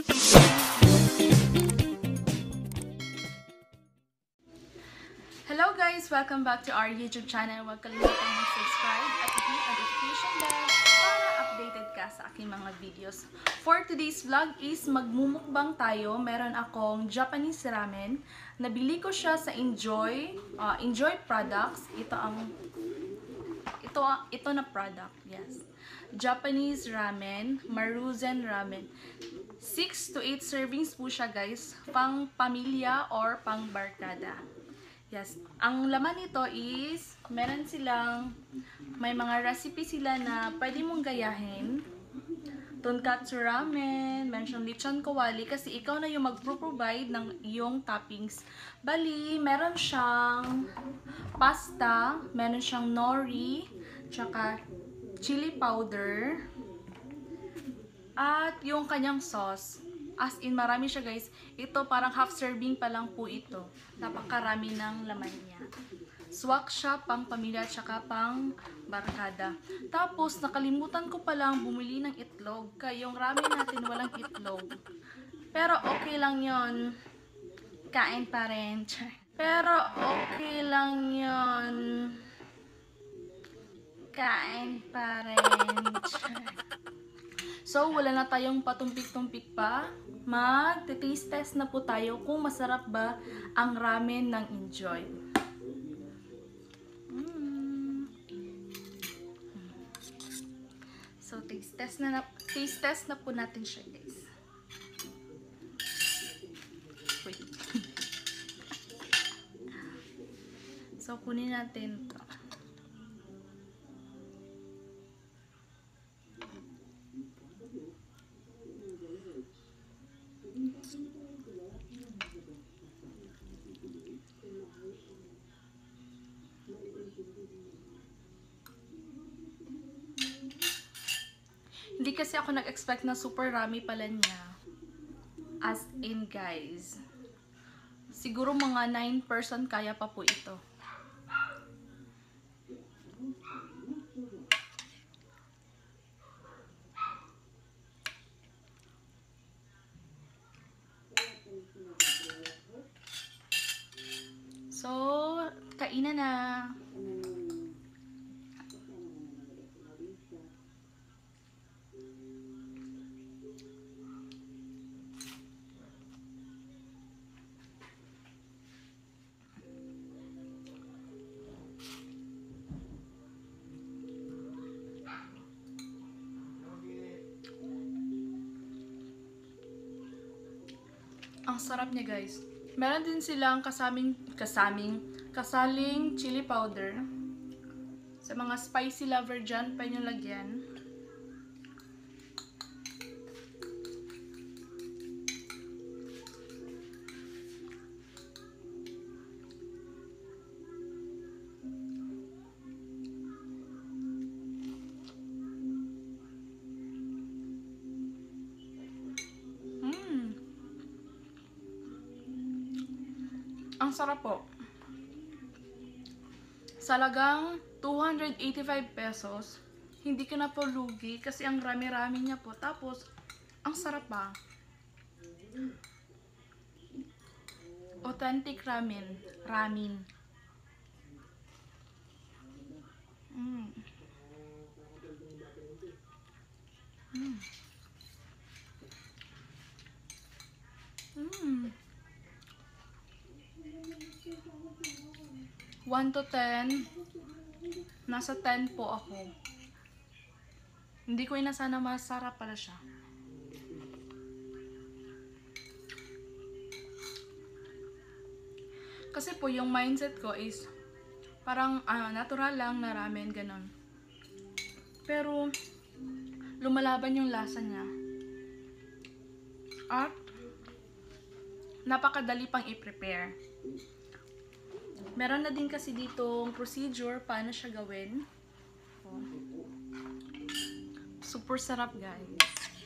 Hello guys! Welcome back to our YouTube channel. Huwag kalimutang mag-subscribe at i-hit ang notification bell para updated ka sa aking mga videos. For today's vlog is magmumukbang tayo. Meron akong Japanese ramen. Nabili ko siya sa Injoy products. Ito na product. Yes. Japanese ramen, Maruzen ramen. 6 to 8 servings po siya guys. Pang pamilya or pang barkada. Yes. Ang laman nito is, may mga recipe sila na pwede mong gayahin. Tonkatsu ramen, meron siyang lechon kawali kasi ikaw na yung mag-provide ng iyong toppings. Bali, meron siyang pasta, meron siyang nori, tsaka chili powder, at yung kanyang sauce. As in, marami siya guys. Ito parang half serving pa lang po ito. Napakarami ng laman niya. Swak siya pang pamilya tsaka pang barkada. Tapos, nakalimutan ko palang bumili ng itlog. Kaya yung ramen natin walang itlog. Pero okay lang yon. Kain pa rin. Pero okay lang yon. Kain pa rin. So, wala na tayong patumpik-tumpik pa. Mag-taste test na po tayo kung masarap ba ang ramen ng Injoy. So, taste test na po natin siya, guys. Wait. So, kunin natin ito. Hindi kasi ako nag-expect na super rami pala niya. As in guys. Siguro mga 9 person kaya pa po ito. So, kainan na. Ang sarap niya guys. Meron din silang kasaling chili powder. Sa mga spicy lover dyan, pwede nyo lagyan. Ang sarap po. Salagang 285 pesos. Hindi ka na po lugi kasi ang rami-rami niya po. Tapos, ang sarap pa. Authentic ramen. Mm. 1 to 10, nasa 10 po ako. Hindi ko inasa na masarap pala siya. Kasi po yung mindset ko is parang natural lang na ramen, ganon. Pero lumalaban yung lasa niya. At napakadali pang i-prepare. Meron na din kasi ditong procedure paano siya gawin. Super sarap guys.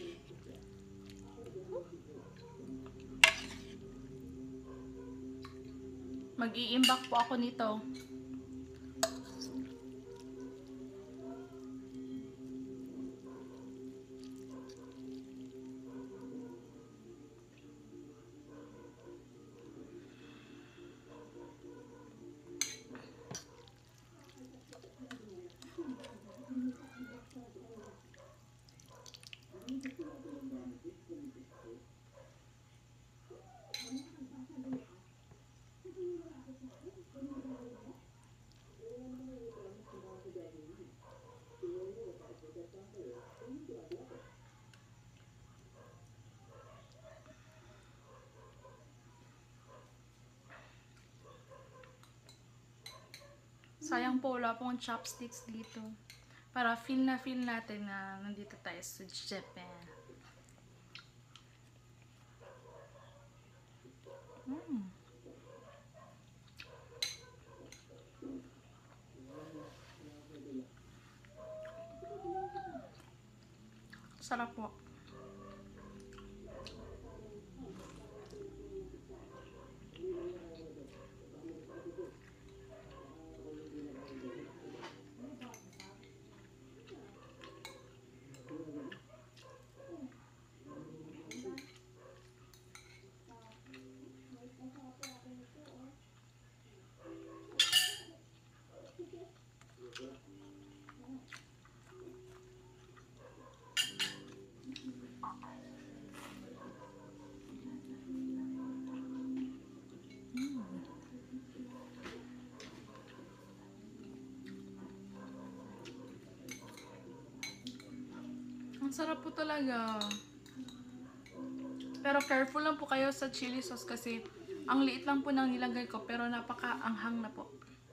Mag-i-imbak po ako nito. Sayang po, wala pong chopsticks dito. Para feel natin na nandito tayo sa Japan. Sarap po. Ang sarap po talaga. Pero careful lang po kayo sa chili sauce kasi ang liit lang po ng nilagay ko pero napaka-anghang na po.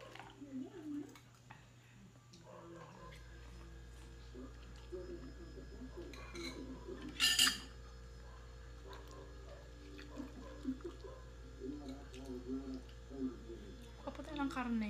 Kaputi ng karne.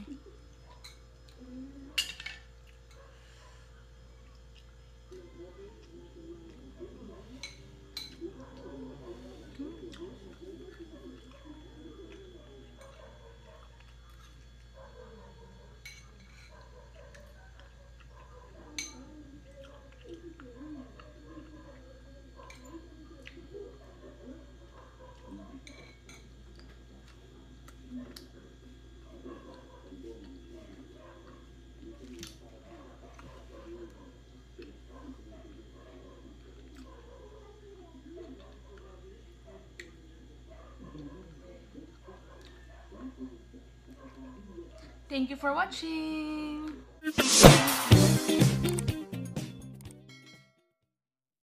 Thank you for watching!